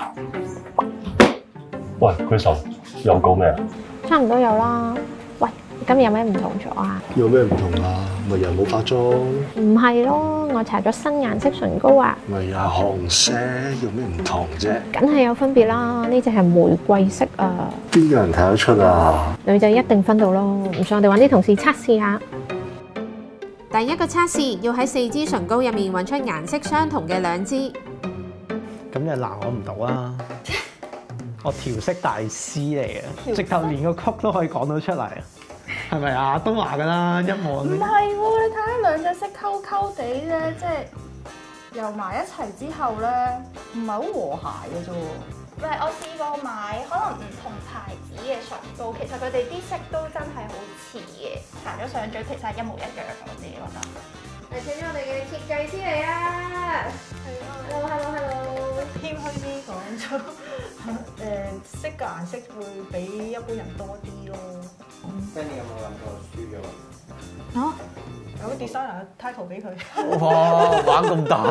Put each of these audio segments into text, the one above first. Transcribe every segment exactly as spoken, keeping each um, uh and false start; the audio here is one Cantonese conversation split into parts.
喂，Chris，又講咩啊？ 差唔多有啦。喂，今日有咩唔同咗啊？ 有咩唔同啊？咪又冇化妝？ 唔係咯，我搽咗新顏色唇膏啊。 咪又紅色，有咩唔同啫？ 梗係有分別啦，呢隻係玫瑰色啊。 邊個人睇得出啊？ 女仔一定分到咯，唔信我哋揾啲同事測試下。 第一個測試要喺四支唇膏入面揾出顏色相同嘅兩支。 咁就難我唔到啦。我調色大師嚟嘅，直頭連個曲都可以講到出嚟，係咪啊？都話㗎啦，一望。 唔係喎，你睇下兩隻色溝溝地咧，即係遊埋一齊之後咧，唔係好和諧嘅啫喎。 唔係，我試過買可能唔同牌子嘅唇膏，其實佢哋啲色都真係好似嘅，搽咗上嘴其實係一模一樣，我自己覺得。 嚟請咗我哋嘅設計師嚟啊！ 係啊 Hello hello hello。 謙虛啲講咗，誒色嘅顏色會比一般人多啲咯。 跟住有冇諗過輸咗？ 嚇？有個 designer title 俾佢。 哇！玩咁大，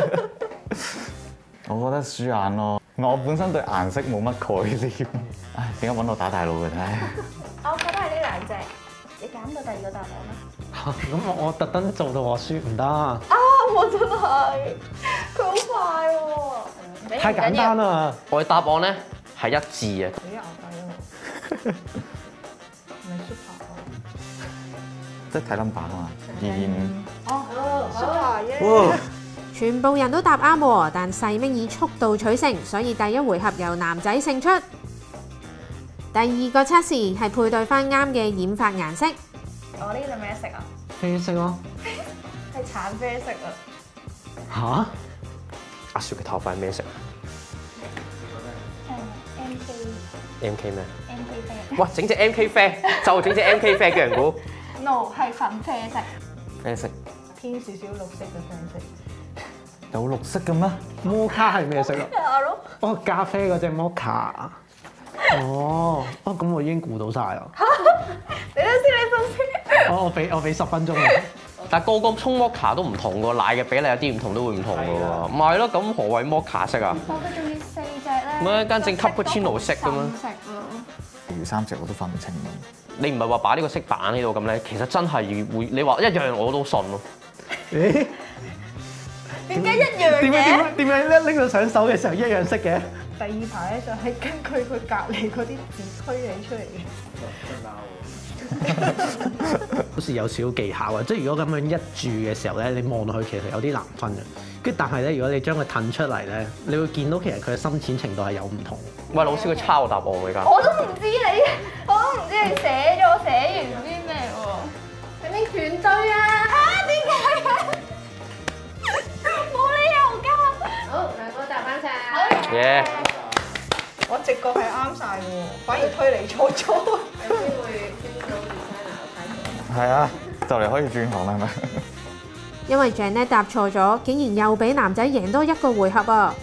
我覺得輸硬咯。我本身對顏色冇乜概念，唉，點解揾我打大佬嘅啫？ 我覺得係呢兩隻，你揀到第二個答案啦。 咁我我特登做到我輸唔得， 啊！我真係，佢好快喎。 太簡單啦。 我嘅答案咧係一致嘅。 幾牛雞啊！咪 super 即係睇 number 啊嘛，二五。 哦，super 耶！ 全部人都答啱喎，但細明以速度取勝，所以第一回合由男仔勝出。第二個測試係配對翻啱嘅染髮顏色。 我呢隻咩色啊？ 啡色咯。 係橙啡色啊！ 吓？ 阿雪嘅頭髮係咩色誒 M K ？M K 咩 M K 啡。 哇！整隻 M K 啡，就整隻 M K 啡嘅人估。 No 係粉啡色。 啡色偏少少綠色嘅啡色。 有綠色嘅咩？ 摩卡係咩色啊？ 係咯。 哦，咖啡嗰隻摩卡。哦，哦咁我已經估到晒啦。 你都知你分析。 我我俾我俾十分鐘你。 但係個個沖摩卡都唔同喎，奶嘅比例有啲唔同都會唔同嘅喎。唔係咯，咁何謂摩卡色啊？ 我佢仲要四隻咧。 咩間正 cappuccino 色咁樣？ 色咯。 其餘三隻我都分唔清。 你唔係話擺呢個色板喺度咁咧，其實真係會你話一樣我都信咯。 誒？ 點解一樣嘅？ 點解點解點解咧拎到上手嘅時候一樣色嘅？ 第二排咧就係根據佢隔離嗰啲字推理出嚟嘅。 好似有少少技巧啊！即係如果咁樣一注嘅時候咧，你望落去其實有啲難分嘅。跟住但係咧，如果你將佢褪出嚟咧，你會見到其實佢嘅深淺程度係有唔同。 喂，老師佢抄我答案喎而家。 我都唔知你，我都唔知你寫咗寫完唔知咩喎。你咪全對啊！啊點解嘅？冇理由㗎。 好，兩個答啱晒。 耶！ 我直覺係啱晒喎，反而推理錯咗。 有機會升到 designer 係啊，就嚟可以轉行啦，係咪？ 因為 Janet 答錯咗，竟然又俾男仔贏多一個回合啊！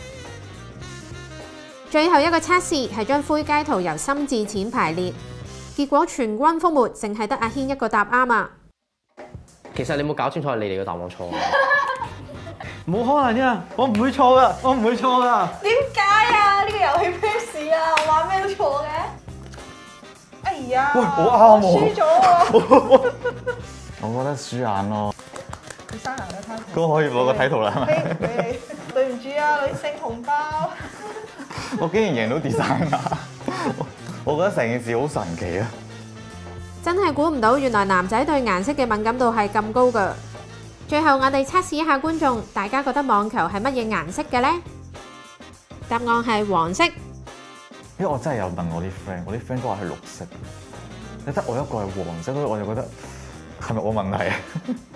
最後一個測試係將灰階圖由深至淺排列，結果全軍覆沒，淨係得阿軒一個答啱啊！ 其實你冇搞清楚係你哋嘅答案錯啊！ 冇可能啊！我唔會錯噶，我唔會錯噶。 點解啊？呢個遊戲咩事啊？我玩咩都錯嘅。哎呀！ 喂，好啱喎。 輸咗喎。 我覺得輸硬咯。 佢生人嘅睇咁可以攞個睇圖啦，係咪？ 俾你，對唔住啊，女性紅包。 我竟然贏到 designer，我覺得成件事好神奇啊！ 真係估唔到，原來男仔對顏色嘅敏感度係咁高㗎。最後我哋測試一下觀眾，大家覺得網球係乜嘢顏色嘅呢？答案係黃色。 因為我真係有問我啲 friend，我啲 friend 都話係綠色，你得我一個係黃色，所以我就覺得係咪我問題啊？